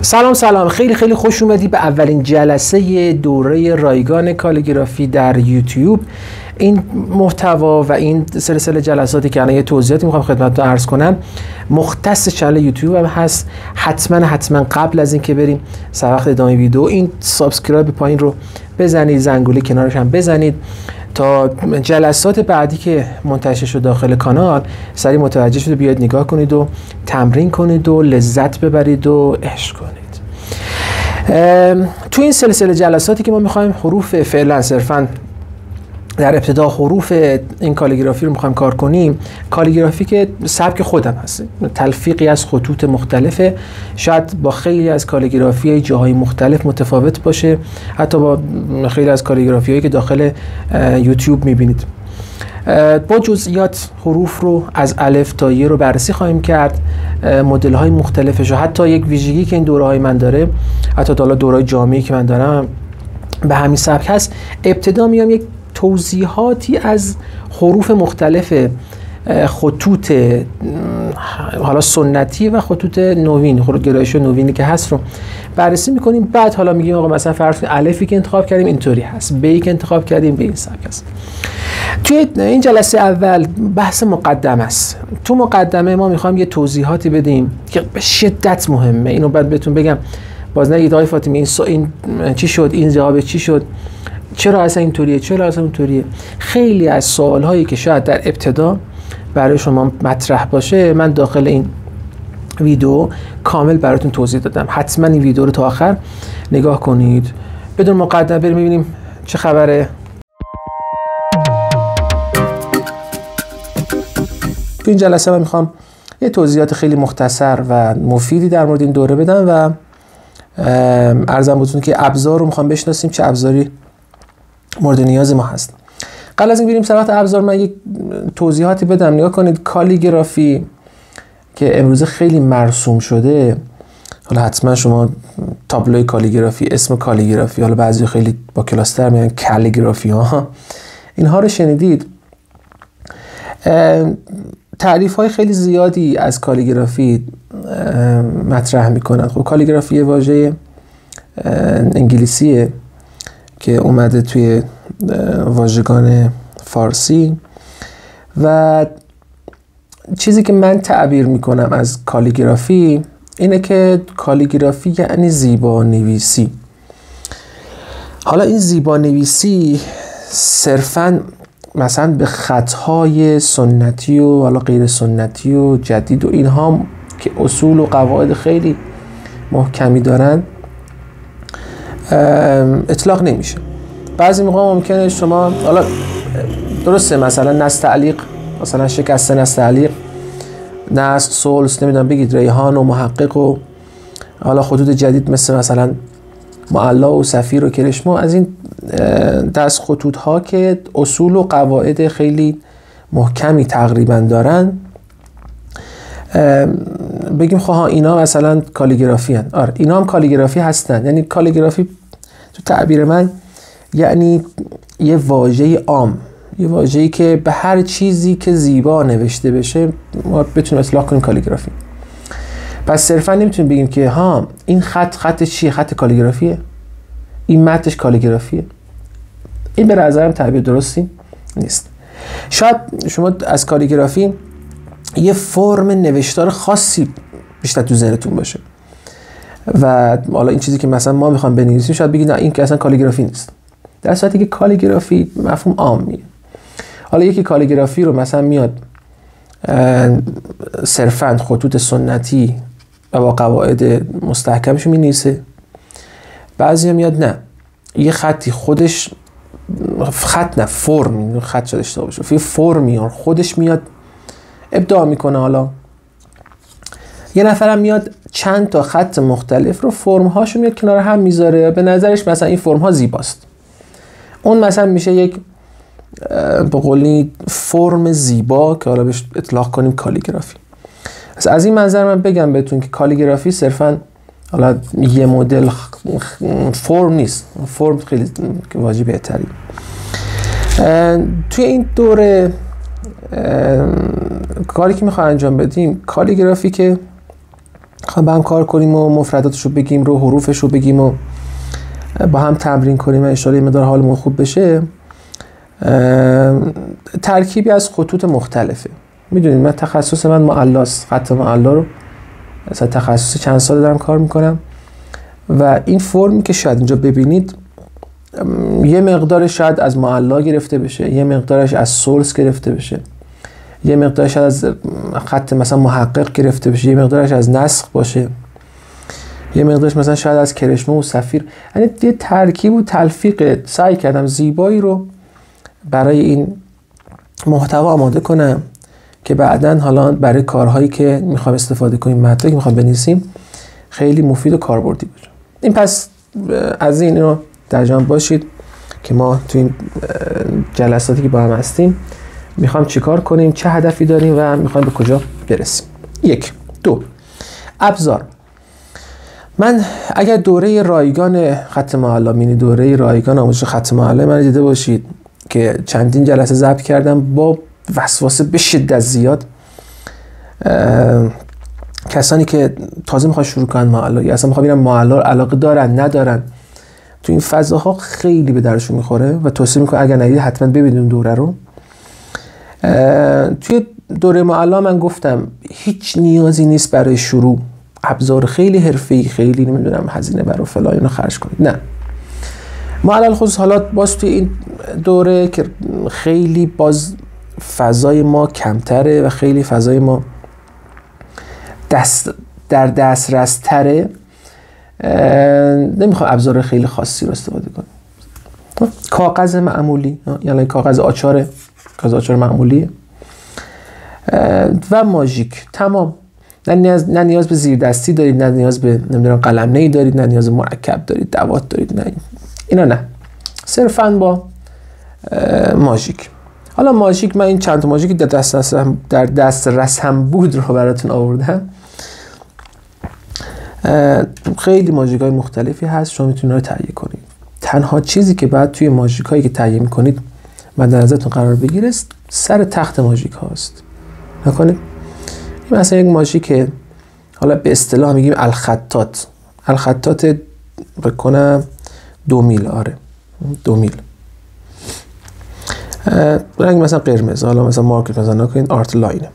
سلام خیلی خوش اومدی به اولین جلسه دوره رایگان کالیگرافی در یوتیوب. این محتوا و این سلسله جلساتی که الان یه توضیحاتی میخوام خدمتتون عرض کنم مختص چنل یوتیوب هم هست. حتما قبل از اینکه بریم سر ادامه ویدیو این سابسکرایب پایین رو بزنید، زنگوله کنارش هم بزنید تا جلسات بعدی که منتشر شد داخل کانال سریع متوجه شده بیاید نگاه کنید و تمرین کنید و لذت ببرید و عشق کنید. تو این سلسله جلساتی که ما میخوایم حروف فعلا صرفا در ابتدا حروف این کالیگرافی رو میخوایم کار کنیم. کالیگرافی که سبک خودم هست، تلفیقی از خطوط مختلفه، شاید با خیلی از کالیگرافی جاهای مختلف متفاوت باشه، حتی با خیلی از کالیگرافی هایی که داخل یوتیوب میبینید. با جزئیات حروف رو از الف تا ی رو بررسی خواهیم کرد، مدل های مختلفش، حتی یک ویژگی که این دوره های من داره، حتی حالا دوره های جامعی که من دارم به همین سبک هست. ابتدا میام یک توضیحاتی از حروف مختلف خطوط حالا سنتی و خطوط نوین، گرایش نوینی که هست رو بررسی میکنیم. بعد حالا میگیم آقا مثلا فرض کن الفی که انتخاب کردیم اینطوری هست، بی که انتخاب کردیم به این سبک هست. توی این جلسه اول بحث مقدمه است. تو مقدمه ما میخوایم یه توضیحاتی بدیم که به شدت مهمه. اینو بعد بهتون بگم، باز نگید آقای فاطمی این چی شد، این جواب چی شد، چرا اصلا اینطوریه، چرا اصلا اونطوریه. خیلی از سوالهایی که شاید در ابتدا برای شما مطرح باشه من داخل این ویدیو کامل براتون توضیح دادم. حتما این ویدیو رو تا آخر نگاه کنید. بدون مقدمه بریم ببینیم چه خبره. تو این جلسه من میخوام یه توضیحات خیلی مختصر و مفیدی در مورد این دوره بدم و عرضم بهتون که ابزار رو میخوام بشناسیم، چه ابزاری مورد نیاز ما هست. قبل از این بریم سراغ ابزار من یک توضیحاتی بدم. نگاه کنید، کالیگرافی که امروزه خیلی مرسوم شده، حالا حتما شما تابلوی کالیگرافی، اسم کالیگرافی، حالا بعضی خیلی با کلاستر میگن کالیگرافی ها، اینها رو شنیدید. تعریف های خیلی زیادی از کالیگرافی مطرح میکنن. خب کالیگرافی یه واژه انگلیسیه که اومده توی واژگان فارسی و چیزی که من تعبیر میکنم از کالیگرافی اینه که کالیگرافی یعنی زیبا نویسی. حالا این زیبا نویسی صرفاً مثلا به خطهای سنتی و حالا غیر سنتی و جدید و اینها که اصول و قواعد خیلی محکمی دارن اطلاق نمیشه. بعضی موقع ممکنه شما حالا درسته مثلا نصب تعلیق، مثلا شکسته نصب تعلیق، نصب سولس، نمیدونم بگید ریحان و محقق و حالا خطوط جدید مثلا معلا و صفیر و کرشمه، از این دست خطوط ها که اصول و قواعد خیلی محکمی تقریبا دارن، بگیم خب اینا مثلا کالیگرافی هستند. آره اینا هم کالیگرافی هستن. یعنی کالیگرافی تو تعبیر من یعنی یه واژه عام، یه واژه‌ای که به هر چیزی که زیبا نوشته بشه ما بتونیم اطلاق کنیم کالیگرافی. پس صرفا نمیتونیم بگیم که ها این خط چیه، خط کالیگرافیه، این متنش کالیگرافیه. این به نظرم تعبیر درستی نیست. شاید شما از کالیگرافی یه فرم نوشتار خاصی بیشتر تو ذهنتون باشه و حالا این چیزی که مثلا ما میخوام بنویسیم شاید بگید نه این که اصلا کالیگرافی نیست، در صورتی که کالیگرافی مفهوم عامیه. حالا یکی کالیگرافی رو مثلا میاد صرفاً خطوط سنتی و با قواعد مستحکمش می‌نویسه، بعضی میاد نه یه خطی خودش خط نه فرم، خط شده اشتباه باشه، فی فرمی خودش میاد ابداع میکنه. حالا یه نفرم میاد چند تا خط مختلف رو فرم هاشو میاد کنار هم میذاره، به نظرش مثلا این فرم ها زیباست. اون مثلا میشه یک به قولی فرم زیبا که حالا بهش اطلاق کنیم کالیگرافی. از این منظر من بگم بهتون که کالیگرافی صرفاً حالا یه مدل فرم نیست، فرم خیلی واژه بهتری. توی این دوره کاری که میخوام انجام بدیم کالیگرافی که خواهیم با هم کار کنیم و مفرداتش رو بگیم رو حروفش رو بگیم و با هم تمرین کنیم و اشاره مقدار حالمون خوب بشه. ترکیبی از خطوط مختلفه. میدونید من تخصص من معلاست، خط معلا رو مثلا تخصص چند سال دارم کار میکنم و این فرمی که شاید اینجا ببینید یه مقدار شاید از معلا گرفته بشه، یه مقدارش از سولس گرفته بشه، یه مقدارش از خط مثلا محقق گرفته بشه، یه مقدارش از نسخ باشه، یه مقدارش مثلا شاید از کرشمه و صفیر. یعنی یه ترکیب و تلفیق سعی کردم زیبایی رو برای این محتوا آماده کنم که بعداً حالا برای کارهایی که میخوام استفاده کنیم، متنی که میخوام بنویسیم خیلی مفید و کاربردی باشه. این پس از این رو در جمع باشید که ما تو این جلساتی که با هم هستیم میخوام چیکار کنیم، چه هدفی داریم و میخوام به کجا برسیم. 1 2 ابزار. من اگر دوره رایگان خط معلا، مینی دوره رایگان آموزش خط معلا من دیده باشید که چندین جلسه ضبط کردم با وسواسه به شدت زیاد، کسانی که تازه میخوان شروع کنن معلا یا اصلا میخوان ببینن معلا علاقه دارن ندارن، تو این فضاها خیلی به درشون میخوره و توصیه میکنم اگر ندید حتما ببینید اون دوره رو. توی دوره معلا من گفتم هیچ نیازی نیست برای شروع ابزار خیلی حرفه‌ای، خیلی نمیدونم هزینه برای فلان اینو خرج کنید. نه، ما علل خصوص حالا باز توی این دوره که خیلی باز فضای ما کمتره و خیلی فضای ما در دسترس تره، نمیخوام ابزار خیلی خاصی رو استفاده کنم. کاغذ معمولی، یعنی کاغذ آچار معمولی و ماژیک، تمام. نه نیاز به زیر دستی دارید، نه نیاز به نمیدونم قلم‌نه‌ای دارید، نه نیاز به مرکب دارید، دوات دارید، نه اینا، نه، صرفاً با ماژیک. حالا ماژیک من این چند تا ماژیک در دسترسم بود رو براتون آوردم. خیلی ماژیک‌های مختلفی هست، شما میتونید رو تهیه کنید. تنها چیزی که بعد توی ماژیکایی که تهیه می‌کنید مد نظرتون قرار بگیره سر تخت ماژیک هاست. نکنید این مثلا یک ماژیک حالا به اصطلاح میگیم الخطات بکنم 2 میل، آره 2 میل، رنگ مثلا قرمز، حالا مثلا مارکت مثلا نکنید آرت لاینه.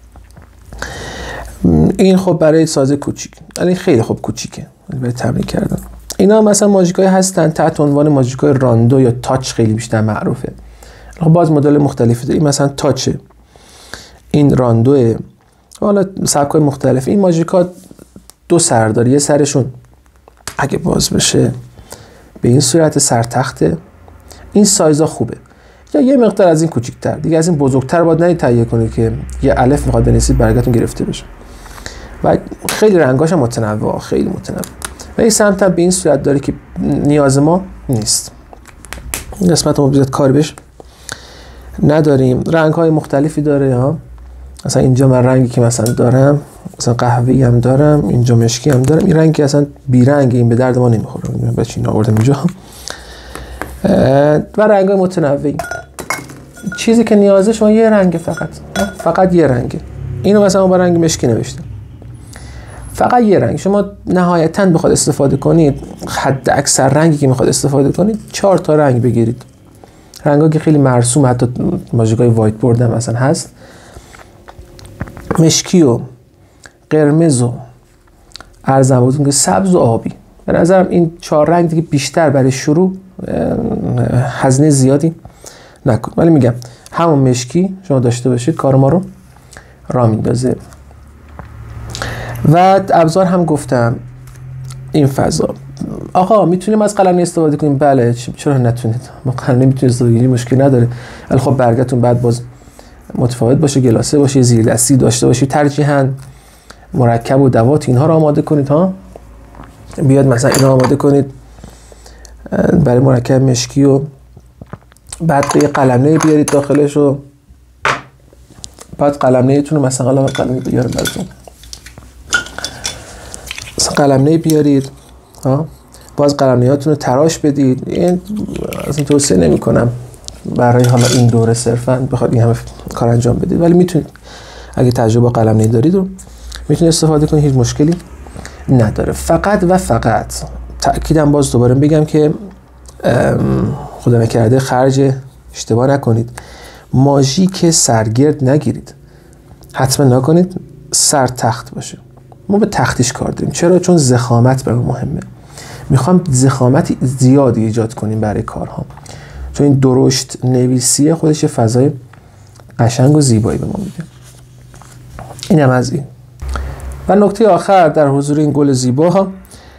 این خب برای ساز کوچیک، یعنی خیلی خوب کوچیکه برای تمرین کردن. اینا مثلا ماژیکای هستن تحت عنوان ماژیکای راندو یا تاچ، خیلی بیشتر معروفه. خب باز مدل مختلفی داریم، مثلا تاچ، این راندوه، حالا سبکای مختلف. این ماژیکا 2 سر داره، یه سرشون اگه باز بشه به این صورت سرتخته، این سایزا خوبه، یا یه مقدار از این کوچیک‌تر، دیگه از این بزرگتر باید نه تهیه کنید که یه الف میخواد بنویسید برگتون گرفته بشه. و خیلی رنگاش هم متنوع، خیلی متنوع. و این سمت هم به این صورت داره که نیاز ما نیست، این قسمت ما بیشتر کار بهش نداریم. رنگ‌های مختلفی داره ها، مثلا اینجا من رنگی که مثلا دارم مثلا قهوه‌ای هم دارم، اینجا مشکی هم دارم. این رنگی اصلا بی رنگ، این به درد ما نمیخوره، بچه این آوردم اینجا. و رنگ‌های متنوعی. چیزی که نیازه شما یه رنگ، فقط یه رنگه. اینو مثلا با رنگ مشکی نوشتم، فقط یه رنگ. شما نهایتاً بخواد استفاده کنید، حد اکثر رنگی که میخواد استفاده کنید 4 تا رنگ بگیرید. رنگا که خیلی مرسوم، حتی ماژیکای وایت بورد هم مثلا هست، مشکی و قرمز و ارزم بودون که سبز و آبی. به نظرم این 4 رنگ دیگه بیشتر برای شروع هزینه زیادی نکن، ولی میگم همون مشکی شما داشته باشید کار ما رو راه میندازه. و ابزار هم گفتم این فضا. آقا میتونیم از قلم استفاده کنیم؟ بله، چرا نتونید؟ ما قلم نمیتونید استفاده کنیم، مشکل نداره. ولی خب برگتون بعد باز متفاوت باشه، گلاسه باشه، زیر دستی داشته باشید، ترجیحاً مرکب و دوات اینها رو آماده کنید ها. بیاد مثلا اینا آماده کنید برای مرکب مشکی و بعد یه قلم‌نه‌ای بیارید داخلش و بعد قلم‌نه‌ایتون رو مثلا قلم‌نه‌ای بیارید براتون، مثلا قلم‌نه‌ای بیارید ها، باز قلم‌نه‌هاتون رو تراش بدید. این اصلا توصیه نمی‌کنم برای حالا این دوره صرفاً بخواد این همه کار انجام بدید، ولی میتونید اگه تجربه قلم‌نه‌ای دارید رو میتونید استفاده کنید، هیچ مشکلی نداره. فقط و فقط تأکیدم باز دوباره بگم که خدا نکرده خرج اشتباه نکنید، ماژیک سرگرد نگیرید، حتما نکنید سر تخت باشه. ما به تختیش کار داریم. چرا؟ چون ضخامت برای مهمه. میخوام ضخامت زیادی ایجاد کنیم برای کارها، چون این درشت نویسی خودش فضای قشنگ و زیبایی به ما میده. اینم از این. و نکته آخر در حضور این گل زیبا،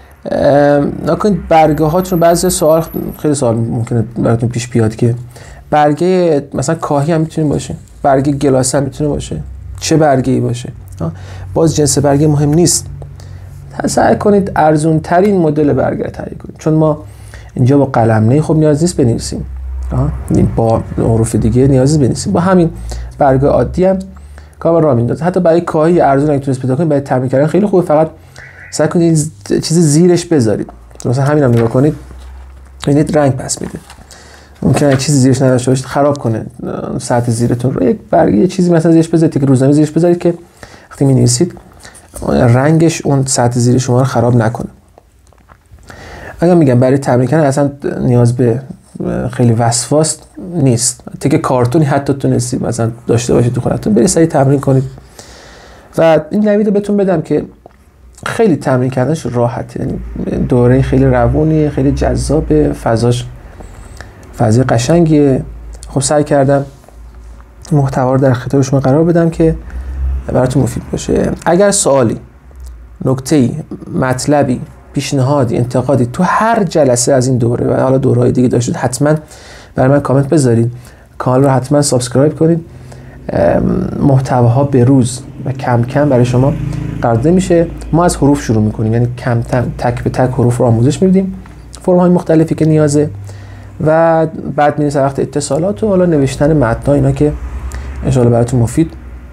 نکنید برگه هاتون. بعضی سوال، خیلی سوال ممکنه براتون پیش بیاد که برگه مثلا کاهی هم میتونه باشه، برگه گلاس هم میتونه باشه، چه برگه‌ای باشه. باز جنس برگه مهم نیست. سعی کنید ارزون ترین مدل برگه رو تهیه کنید، چون ما اینجا با قلمنه خب نیاز نیست بنویسیم، با حروف دیگه نیاز نیست بنویسیم، با همین برگه عادی هم کار راه میندازه. حتی برای کاهی ارزون اگه تونست پیدا کنید، برای تمرین کردن خیلی خوبه. فقط سعی کنید چیزی زیرش بذارید. مثلا همین هم نگاه کنید، ببینید رنگ پس میده. ممکنه چیزی زیرش نداشته باشید خراب کنه سطح زیرتون رو. یک برگه یه چیزی مثلا زیرش بذارید که روزنامه زیرش بذارید که وقتی می‌نویسید رنگش اون سطح زیر شما رو خراب نکنه. اگر میگم برای تمرین کردن اصلا نیاز به خیلی وسواس نیست. تیکه کارتونی حتی تونستید مثلا داشته باشید تو خونتون، برید سریع تمرین کنید. و این نوید رو بهتون بدم که خیلی تمرین کردنش راحته، یعنی دوره خیلی روونی، خیلی جذاب، فضاش فضای قشنگیه. خب سعی کردم محتوا رو در اختیار شما قرار بدم که براتون مفید باشه. اگر سوالی، نکته‌ای، مطلبی، پیشنهادی، انتقادی تو هر جلسه از این دوره و حالا دوره‌های دیگه داشتید، حتما برای من کامنت بذارید. کانال رو حتما سابسکرایب کنید. محتواها به روز و کم کم برای شما قرار داده میشه. ما از حروف شروع میکنیم، یعنی کم تک به تک حروف رو آموزش میدیم، فرم‌های مختلفی که نیازه، و بعد میریم سر وقت اتصالات و حالا نوشتن متن‌ها، اینا که ان شاءالله براتون مفید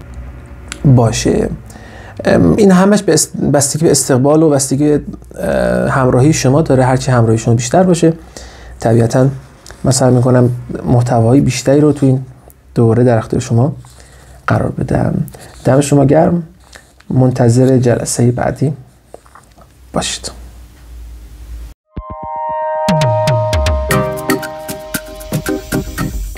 باشه. این همش بستگی به استقبال و بستگی همراهی شما داره. هرچی همراهی شما بیشتر باشه، طبیعتاً من سعی میکنم محتوای بیشتری رو تو این دوره در اختیار شما قرار بدم. دم شما گرم. منتظر جلسه بعدی باشید.